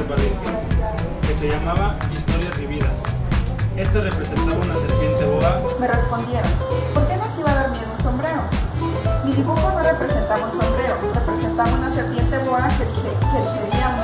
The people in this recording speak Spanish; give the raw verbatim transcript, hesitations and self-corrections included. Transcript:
Virgen, que se llamaba Historias Vividas. Este representaba una serpiente boa. Me respondieron, ¿por qué nos iba a dar miedo un sombrero? Mi dibujo no representaba un sombrero, representaba una serpiente boa que, que, que digería